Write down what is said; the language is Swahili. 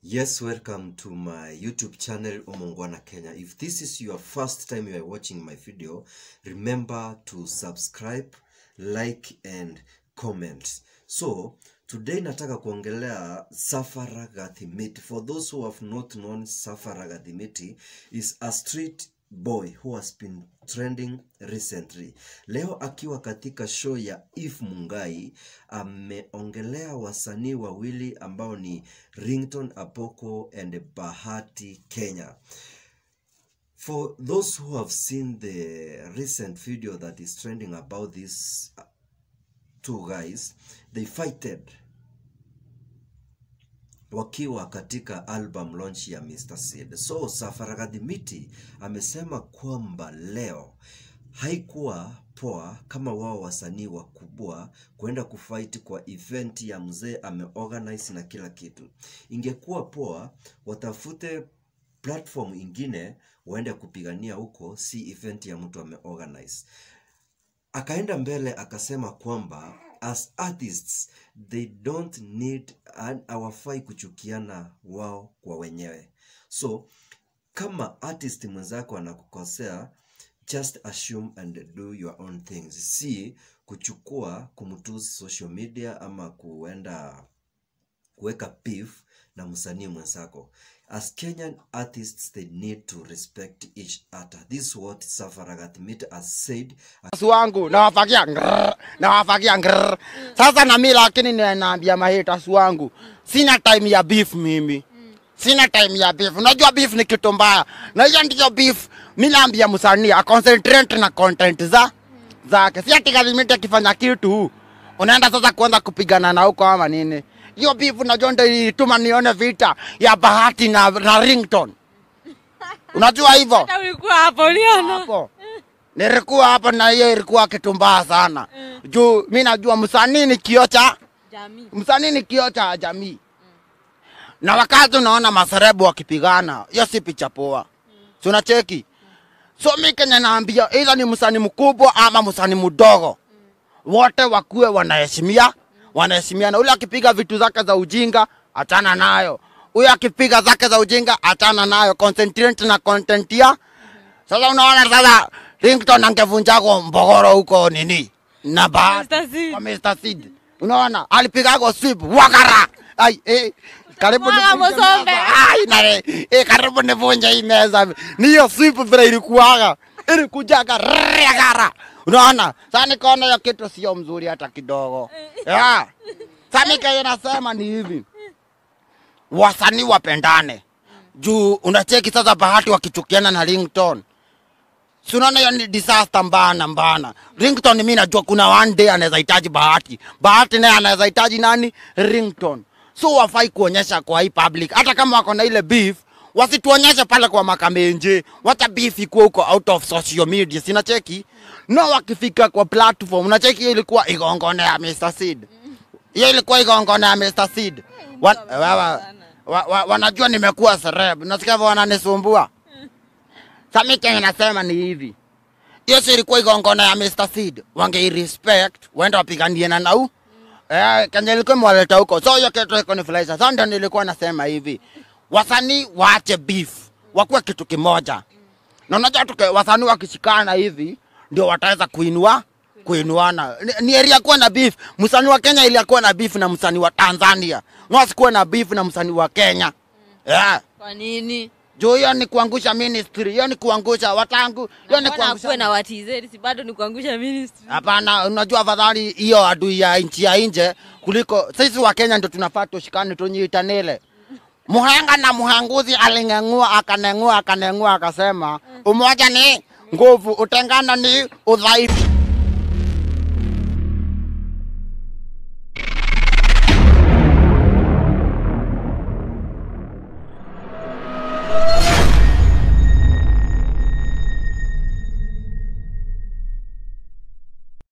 Yes, welcome to my YouTube channel Omongwana Kenya. If this is your first time you are watching my video, remember to subscribe, like and comment. So, today nataka kuongelea Safara Gathimiti. For those who have not known, Safara Gathimiti is a street boy who has been trending recently. Leo akiwa katika show ya If Mungai ameongelea wasanii wawili ambao ni Ringtone and Bahati Kenya. For those who have seen the recent video that is trending about these two guys, they fighted wakiwa katika album launch ya Mr. Seed. So Safara Gathimiti amesema kwamba leo haikuwa poa kama wao wasanii wakubwa kwenda kufight kwa event ya mzee ameorganize na kila kitu. Ingekuwa poa watafute platform ingine waende kupigania huko, si event ya mtu ameorganize. Akaenda mbele akasema kwamba as artists they don't need hawafai kuchukiana wao kwa wenyewe. So kama artist mwenzako anakukosea, just assume and do your own things. Si kuchukua kumtusi social media ama kuenda kuweka beef na msanii mwenzako. As Kenyan artists, they need to respect each other. This is what Safara Gathimiti has said. Wangu na wafagia ngr. Sasa na mimi lakini ninaambia mahaters wangu, sina time ya beef mimi. Sina time ya beef. Unajua beef ni kitu mbaya. Na hiyo ndio beef. Mimi naambia msanii concentrate na content zake. Si ati Gathimiti akifanya kitu unaenda sasa kuanza kupigana na huko ama nini. Hiyo beef unajua ndio ilituma nione vita ya Bahati na Ringtone. Unajua hivyo? Hata ulikuwa hapo uliona? Hapo. Nilikuwa hapa na hiyo ilikuwa kitu mbaya sana. Juu mimi najua msanii ni kioo cha jamii. Msanii ni kioo cha jamii. Na wakati unaona maserebu wakipigana, hiyo si picha poa. Si unacheki? So mimi Kenya naambia either ni msanii mkubwa ama msanii mdogo. Wote wakuwe wanaheshimiana. Ule akipiga vitu zake za ujinga, achana nayo. Huyo akipiga zake za ujinga, achana nayo. Concentrate na content ya. Sasa unaona sasa Ringtone angevunja kwa mbogoro huko nini? Na Bahati kwa Mr. Seed. Unaona alipiga sweep wakara. Ai karibu nivunje. Karibu nivunje hii meza. Niyo sweep vile ilikuwaga. Ilikujaga regara. Unaona? Sasa nikaona hiyo kitu sio mzuri hata kidogo. Yeah. Sasa mimi nasema ni hivi. Wasanii wapendane. Juu unacheki sasa Bahati wakichukiana na Ringtone. Si unaona hiyo ni disaster mbana. Ringtone mimi najua kuna one day anaweza hitaji Bahati. Bahati naye anaweza hitaji nani? Ringtone. So wafai kuonyesha kwa hii public. Hata kama wako na ile beef, wasituonyeshe pale kwa makamenje. Wacha beef iko huko out of social media. Sina cheki. No wakifika kwa platform. Unacheki hiyo ilikuwa igongone ya Mr. Seed. Hiyo ilikuwa igongone ya Mr. Seed. Wanajua nimekuwa celeb. Nasikia wananisumbua. Samike nasema ni hivi. Hiyo ilikuwa igongone ya Mr. Seed. Wange respect, waenda wapiganie na nau. Kenya ilikuwa mwaleta huko. So hiyo kitu iko ni flash. Sasa ndio nilikuwa nasema hivi. Wasanii waache beef. Wakuwe kitu kimoja. Na unajua wasanii wakishikana hivi ndio wataweza kuinuana. Ni area kuwa na beef. Msanii wa Kenya ilikuwa na beef na msanii wa Tanzania. Wasikuwa na beef na msanii wa Kenya. Kwa nini? Juu hiyo ni kuangusha ministry. Hiyo ni kuangusha watangu. Hiyo ni kuangusha na watizeri, si bado ni kuangusha ministry. Hapana, unajua afadhali hiyo adui ya nchi ya nje kuliko sisi wa Kenya ndio tunafaa tushikane tunyitanele. Muhanga na muhanguzi alingengua akanengua akasema umoja ni nguvu, utengano ni udhaifu.